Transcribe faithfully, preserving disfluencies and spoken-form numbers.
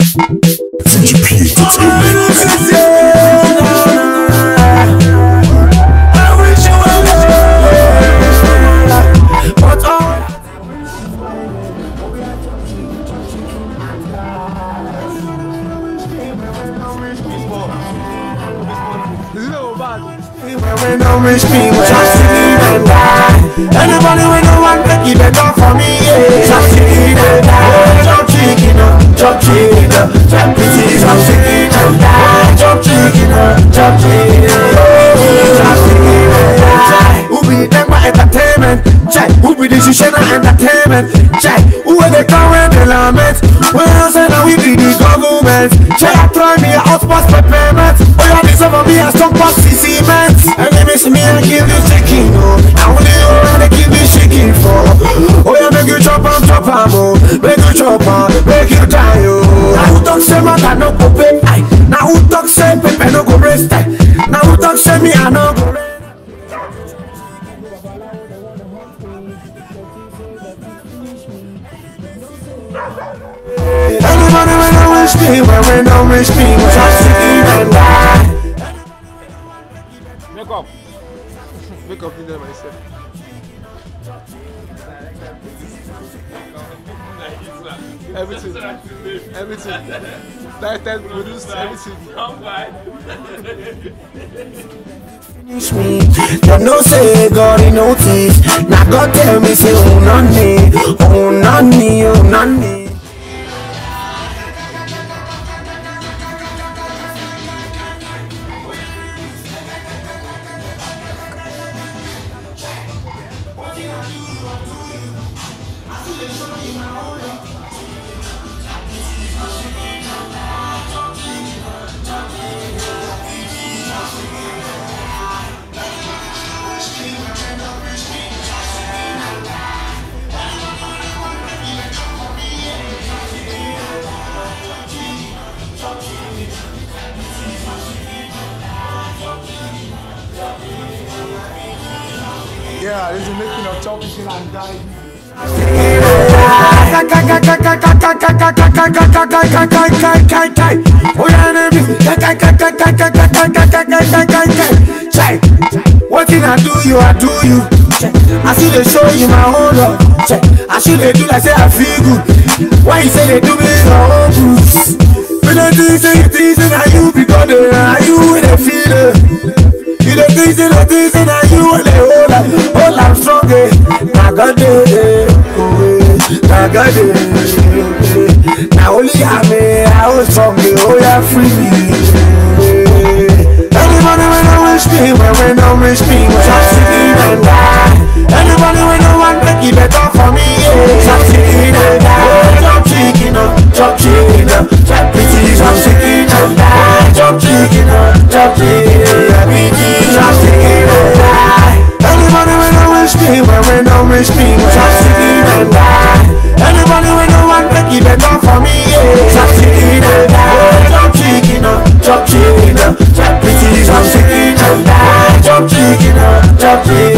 G P Entertainment. When don't reach me, when just see and die. Anybody when no one make it better for me, yeah. Just see and die. Jump chicken up, jump chicken up, jump pity, jump chicken and die. Jump chicken up, jump chicken up, just see and die. Who be them my entertainment? Check. Who be the Shishena entertainment? Check. Who are they current element? Well, say now we be the government. Check. I try me a house pass for payment. Oh yeah, this over me a stock pass C cement. And they miss me and give you chicken, oh. I only know how they keep me shaking for. Oh yeah, make you chop and chop and oh. Make you chop and make you die, oh. Now who talk say matter no go pay? Now who talk say pepe no go rest? Now who talk say me I no go rest? Anybody when don't wish me, when when don't wish me, when just see and die. Wake up. Wake up in there myself. Everything. Everything. Title, produce, everything. Finish me. Them no say God he notice. Now God tell me say oh none me, oh none me, oh none me. Yeah, this is making of chopping and dying. What did I do you, I do you. I see they show you my own love. I should they do like say I feel good. Why you say they do me your own boots? When I do say you think that you because they are you with a feeling. You don't think say the things that you with a hold up. Hold I'm strong, eh. Now God eh. Now God eh. Now only I may I was strong, eh. Oh yeah, free me. Anybody when don't wish me, when when don't wish me, when just see and die. Anybody when no one make it better for me, yeah. Just see and die. Jump chicken up, jump chicken up, jump pity, jump chicken and die. Jump chicken up, jump chicken up, pity, jump chicken and die. Anybody when don't wish me, when when don't wish me, when just see and die. Anybody when no one make it better for me, yeah. Just see and die. Jump chicken up, jump chicken up, jump pity, jump chicken and die. Jump chicken up, jump chicken.